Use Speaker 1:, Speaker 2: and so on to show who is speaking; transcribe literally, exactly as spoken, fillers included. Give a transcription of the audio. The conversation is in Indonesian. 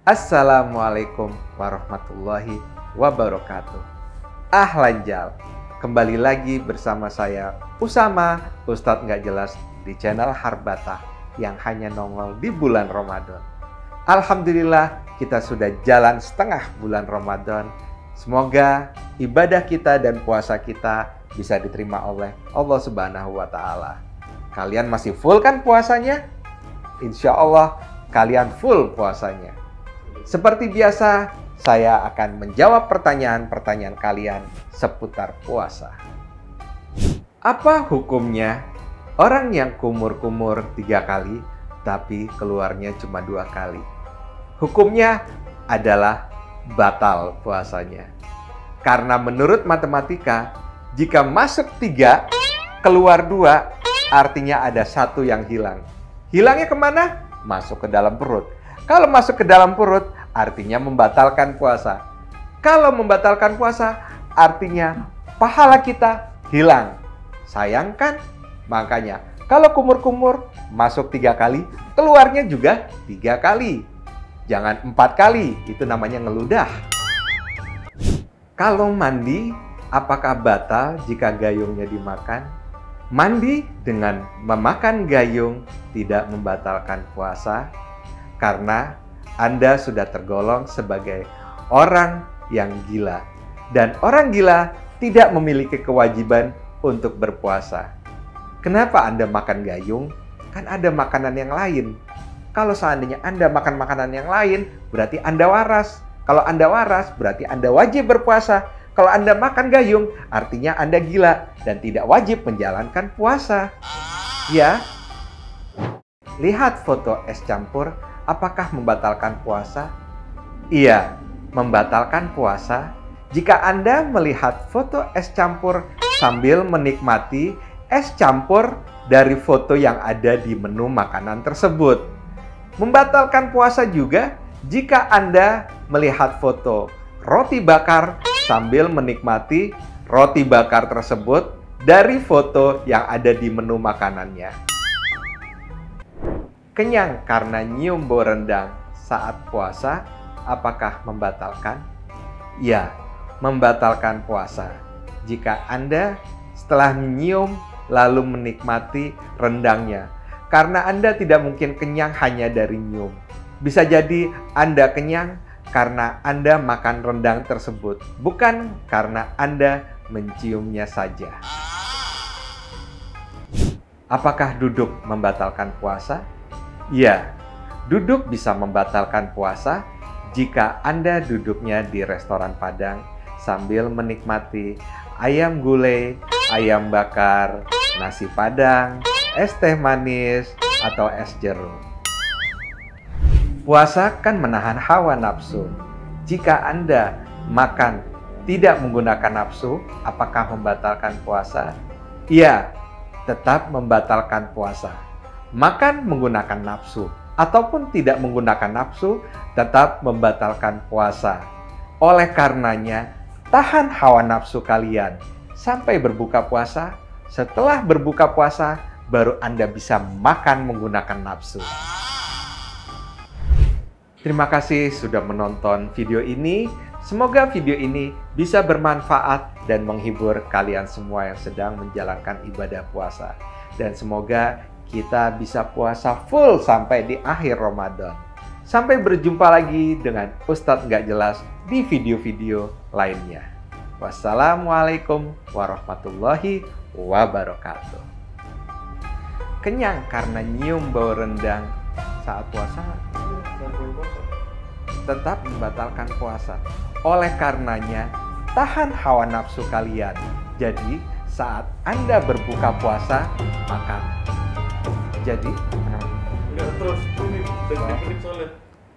Speaker 1: Assalamualaikum warahmatullahi wabarakatuh. Ahlan Jal, kembali lagi bersama saya Usama, Ustadz nggak jelas di channel Harbata yang hanya nongol di bulan Ramadan. Alhamdulillah kita sudah jalan setengah bulan Ramadan. Semoga ibadah kita dan puasa kita bisa diterima oleh Allah Subhanahu wa Ta'ala. Kalian masih full kan puasanya? Insya Allah kalian full puasanya. Seperti biasa, saya akan menjawab pertanyaan-pertanyaan kalian seputar puasa. Apa hukumnya orang yang kumur-kumur tiga kali, tapi keluarnya cuma dua kali? Hukumnya adalah batal puasanya. Karena menurut matematika, jika masuk tiga, keluar dua, artinya ada satu yang hilang. Hilangnya kemana? Masuk ke dalam perut. Kalau masuk ke dalam perut, artinya membatalkan puasa. Kalau membatalkan puasa, artinya pahala kita hilang. Sayang kan? Makanya, kalau kumur-kumur, masuk tiga kali, keluarnya juga tiga kali. Jangan empat kali, itu namanya ngeludah. Kalau mandi, apakah batal jika gayungnya dimakan? Mandi dengan memakan gayung tidak membatalkan puasa, karena Anda sudah tergolong sebagai orang yang gila. Dan orang gila tidak memiliki kewajiban untuk berpuasa. Kenapa Anda makan gayung? Kan ada makanan yang lain. Kalau seandainya Anda makan makanan yang lain, berarti Anda waras. Kalau Anda waras, berarti Anda wajib berpuasa. Kalau Anda makan gayung, artinya Anda gila dan tidak wajib menjalankan puasa. Ya, lihat foto es campur. Apakah membatalkan puasa? Iya, membatalkan puasa jika Anda melihat foto es campur sambil menikmati es campur dari foto yang ada di menu makanan tersebut. Membatalkan puasa juga jika Anda melihat foto roti bakar sambil menikmati roti bakar tersebut dari foto yang ada di menu makanannya. Kenyang karena nyium bau rendang saat puasa, apakah membatalkan? Ya, membatalkan puasa. Jika Anda setelah menyium lalu menikmati rendangnya, karena Anda tidak mungkin kenyang hanya dari nyium. Bisa jadi Anda kenyang karena Anda makan rendang tersebut, bukan karena Anda menciumnya saja. Apakah duduk membatalkan puasa? Ya, duduk bisa membatalkan puasa jika Anda duduknya di restoran Padang sambil menikmati ayam gulai, ayam bakar, nasi Padang, es teh manis, atau es jeruk. Puasa kan menahan hawa nafsu. Jika Anda makan tidak menggunakan nafsu, apakah membatalkan puasa? Iya, tetap membatalkan puasa. Makan menggunakan nafsu ataupun tidak menggunakan nafsu tetap membatalkan puasa. Oleh karenanya, tahan hawa nafsu kalian sampai berbuka puasa. Setelah berbuka puasa, baru Anda bisa makan menggunakan nafsu. Terima kasih sudah menonton video ini. Semoga video ini bisa bermanfaat dan menghibur kalian semua yang sedang menjalankan ibadah puasa. Dan semoga kita bisa puasa full sampai di akhir Ramadan. Sampai berjumpa lagi dengan Ustadz nggak jelas di video-video lainnya. Wassalamualaikum warahmatullahi wabarakatuh. Kenyang karena nyium bau rendang saat puasa tetap membatalkan puasa. Oleh karenanya, tahan hawa nafsu kalian. Jadi, saat Anda berbuka puasa, maka jadi
Speaker 2: Enggak terus, ini detik-detik soalnya.